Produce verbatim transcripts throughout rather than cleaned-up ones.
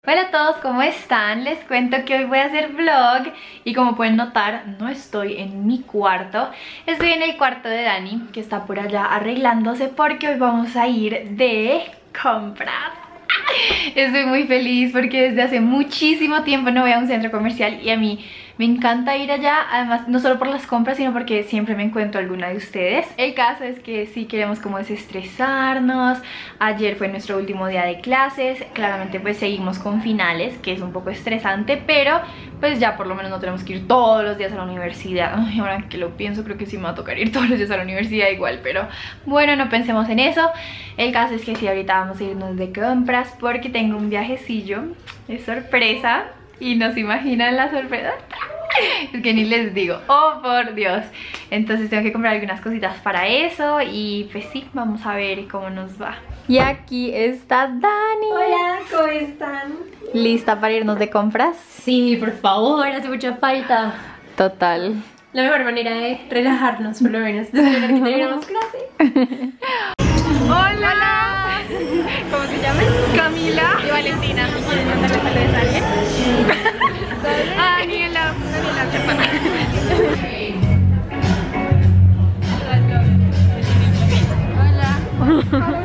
Hola a todos, ¿cómo están? Les cuento que hoy voy a hacer vlog y como pueden notar no estoy en mi cuarto, estoy en el cuarto de Dani que está por allá arreglándose porque hoy vamos a ir de compras. Estoy muy feliz porque desde hace muchísimo tiempo no voy a un centro comercial y a mí me encanta ir allá, además no solo por las compras sino porque siempre me encuentro alguna de ustedes. El caso es que sí queremos como desestresarnos. Ayer fue nuestro último día de clases, claramente pues seguimos con finales, que es un poco estresante, pero pues ya por lo menos no tenemos que ir todos los días a la universidad. Ay, ahora que lo pienso creo que sí me va a tocar ir todos los días a la universidad igual, pero bueno, no pensemos en eso. El caso es que sí, ahorita vamos a irnos de compras porque tengo un viajecillo de sorpresa y no se imaginan la sorpresa. Es que ni les digo, oh por Dios. Entonces tengo que comprar algunas cositas para eso y pues sí, vamos a ver cómo nos va. Y aquí está Dani. Hola, ¿cómo están? ¿Lista para irnos de compras? Sí, por favor, hace mucha falta. Total. La mejor manera de relajarnos, por lo menos, después de que terminamos clase. Hola. Hola. ¿Cómo se llaman? Camila y Valentina. ¿Quieren mandarle saludos a alguien? Ah, Daniela. Daniela, qué pasa. Hola.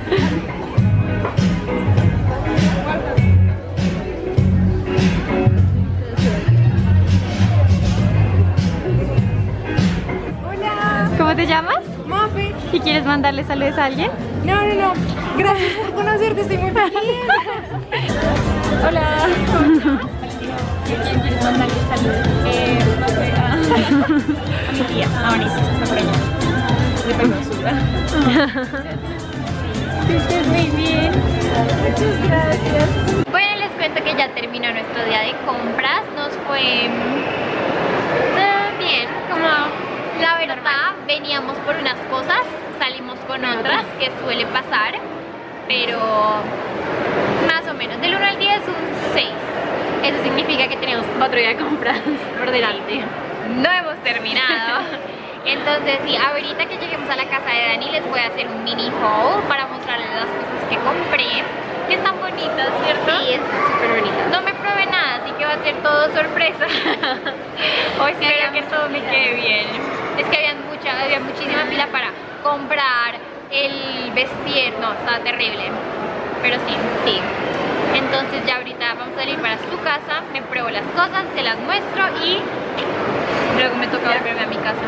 Hola. ¿Cómo te llamas? Mafe. ¿Y quieres mandarle saludos a alguien? No, no, no. Gracias por conocerte, estoy muy feliz. Hola. ¿Cómo te llamas? ¿A quién quieres mandarle saludos? Eh, no sé, a, a mi tía, a Vanessa, está por allá. De Peñasura. Que estés muy bien. Muchas gracias. Bueno, les cuento que ya terminó nuestro día de compras. Nos fue eh, bien, como la verdad, veníamos por unas cosas, salimos con otras, que suele pasar, pero más o menos, del uno al diez un seis. Eso significa que tenemos otro día de compras por delante. No hemos terminado. Entonces sí, ahorita que lleguemos a la casa de Dani les voy a hacer un mini haul para mostrarles las cosas que compré, que están bonitas, ¿cierto? Sí, es súper bonita. No me probé nada, así que va a ser todo sorpresa. Hoy sí espero que todo me quede bien. Es que había mucha, había muchísima fila para comprar el vestir, no, estaba terrible. Pero sí, sí. Entonces ya ahorita vamos a salir para su casa, me pruebo las cosas, se las muestro y luego me toca volverme a mi casa.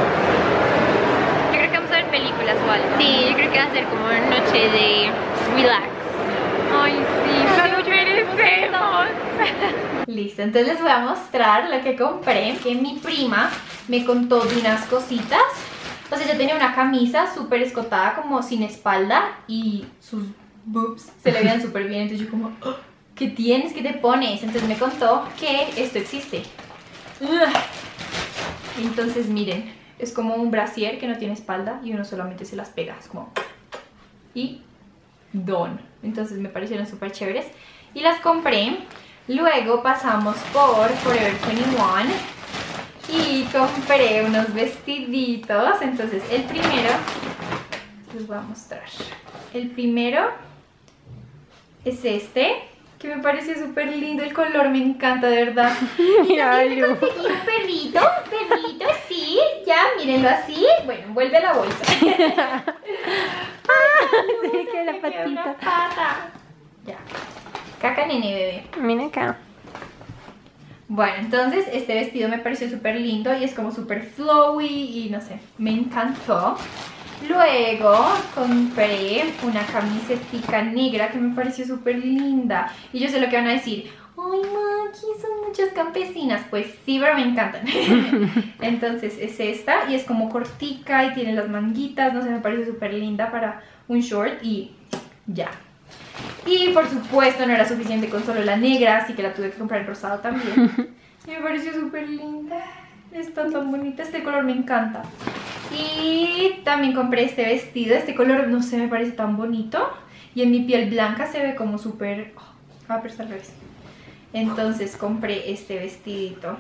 Yo creo que vamos a ver películas o algo. Sí, yo creo que va a ser como una noche de relax. Ay, sí, lo merecemos. Listo, entonces les voy a mostrar lo que compré. Que mi prima me contó de unas cositas. O sea, yo tenía una camisa súper escotada, como sin espalda, y sus boobs se le veían súper bien. Entonces yo como, oh, ¿qué tienes? ¿Qué te pones? Entonces me contó que esto existe. Entonces miren, es como un brasier que no tiene espalda y uno solamente se las pega. Es como... y don. Entonces me parecieron súper chéveres y las compré. Luego pasamos por Forever veintiuno y compré unos vestiditos. Entonces el primero, les voy a mostrar. El primero es este, que me parece súper lindo. El color me encanta, de verdad. Y también me conseguí un perrito, un perrito, sí. Ya, mírenlo así. Bueno, vuelve la bolsa. Se me queda la Me queda patita. una pata. Ya. Caca, nene, bebé. Mira acá. Bueno, entonces este vestido me pareció súper lindo y es como súper flowy y no sé, me encantó. Luego compré una camiseta negra que me pareció súper linda. Y yo sé lo que van a decir, ay, ma, aquí son muchas campesinas. Pues sí, pero me encantan. Entonces es esta y es como cortica y tiene las manguitas. No sé, me parece súper linda para un short y ya. Y por supuesto no era suficiente con solo la negra, así que la tuve que comprar en rosado también. Y me pareció súper linda. Está tan bonita, este color me encanta. Y también compré este vestido, este color no sé, me parece tan bonito. Y en mi piel blanca se ve como súper... Oh, ah, pero está al revés. Entonces compré este vestidito.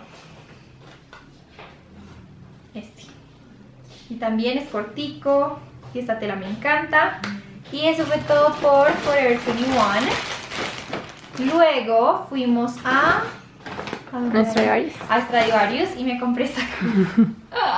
Este. Y también es cortico. Y esta tela me encanta. Y eso fue todo por Forever veintiuno. Luego fuimos a... ¿A Stradivarius? A Stradivarius y me compré esta camisa.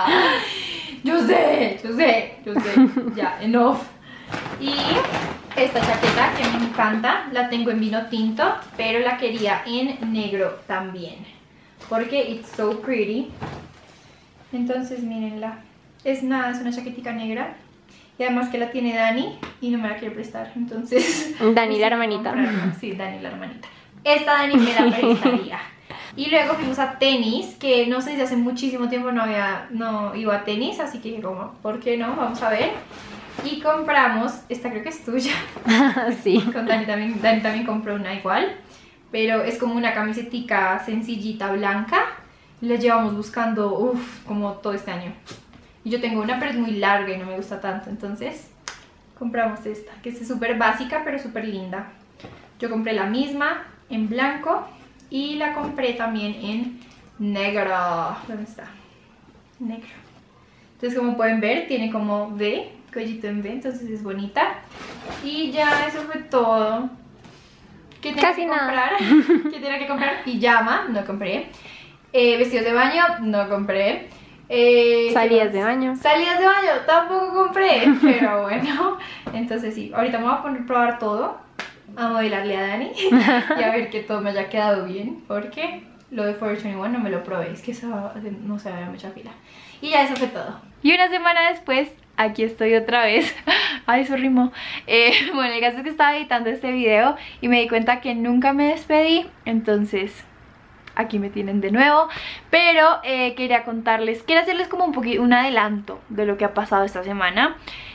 Yo sé, yo sé, yo sé. Ya, enough. Y esta chaqueta que me encanta, la tengo en vino tinto, pero la quería en negro también, porque it's so pretty. Entonces mírenla, es nada, es una chaquetica negra. Y además que la tiene Dani y no me la quiere prestar, entonces... Dani la hermanita. Sí, Dani la hermanita. Esta Dani me la prestaría. Y luego fuimos a tenis, que no sé si hace muchísimo tiempo no, había, no iba a tenis, así que dije como, ¿por qué no? Vamos a ver. Y compramos, esta creo que es tuya. Sí. Con Dani también, Dani también compró una igual, pero es como una camisetica sencillita blanca. Y la llevamos buscando, uff, como todo este año. Y yo tengo una, pero es muy larga y no me gusta tanto, entonces compramos esta, que es súper básica, pero súper linda. Yo compré la misma en blanco y la compré también en negro. ¿Dónde está? Negro. Entonces, como pueden ver, tiene como V, cuellito en V, entonces es bonita. Y ya eso fue todo. ¿Qué tenía Casi que nada. comprar? ¿Qué tenía que comprar? Pijama, no compré. Eh, vestidos de baño, no compré. Eh, Salidas de baño. Salidas de baño, tampoco compré, pero bueno. Entonces sí, ahorita me voy a poner a probar todo, a modelarle a Dani y a ver que todo me haya quedado bien, porque lo de Forever veintiuno no me lo probé, es que eso no se ve mucha fila. Y ya eso fue todo. Y una semana después, aquí estoy otra vez. Ay, su ritmo. Eh, bueno, el caso es que estaba editando este video y me di cuenta que nunca me despedí, entonces... aquí me tienen de nuevo, pero eh, quería contarles, quiero hacerles como un poquito un adelanto de lo que ha pasado esta semana.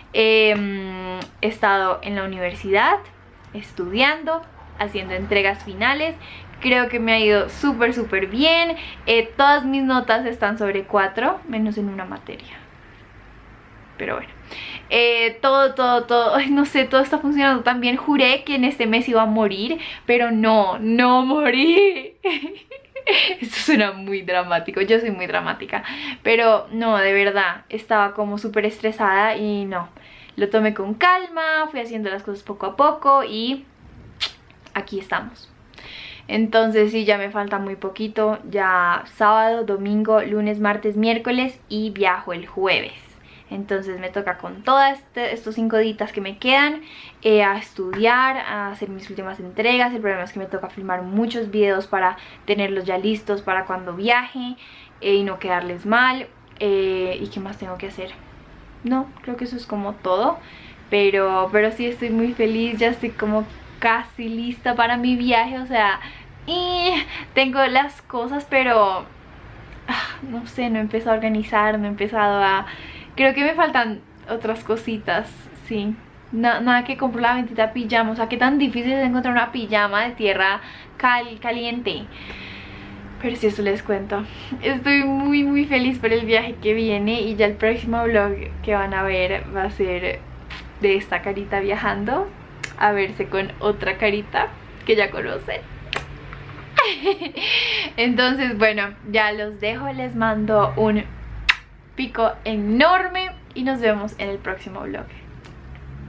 Eh, he estado en la universidad, estudiando, haciendo entregas finales. Creo que me ha ido súper súper bien. eh, Todas mis notas están sobre cuatro, menos en una materia. Pero bueno, eh, todo, todo, todo, ay, no sé, todo está funcionando tan bien. Juré que en este mes iba a morir, pero no, no morí. Esto suena muy dramático, yo soy muy dramática, pero no, de verdad, estaba como súper estresada y no, lo tomé con calma, fui haciendo las cosas poco a poco y aquí estamos. Entonces sí, ya me falta muy poquito, ya sábado, domingo, lunes, martes, miércoles y viajo el jueves. Entonces me toca con todos este, estos cinco días que me quedan eh, a estudiar, a hacer mis últimas entregas. El problema es que me toca filmar muchos videos para tenerlos ya listos para cuando viaje eh, y no quedarles mal. eh, ¿Y qué más tengo que hacer? No, creo que eso es como todo. Pero, pero sí estoy muy feliz, ya estoy como casi lista para mi viaje. O sea, y tengo las cosas, pero ah, no sé, no he empezado a organizar, no he empezado a... Creo que me faltan otras cositas, sí. No, nada que compro la bendita pijama. O sea, qué tan difícil es encontrar una pijama de tierra cal caliente. Pero sí, eso les cuento. Estoy muy muy feliz por el viaje que viene. Y ya el próximo vlog que van a ver va a ser de esta carita viajando a verse con otra carita que ya conocen. Entonces, bueno, ya los dejo. Les mando un pico enorme y nos vemos en el próximo vlog.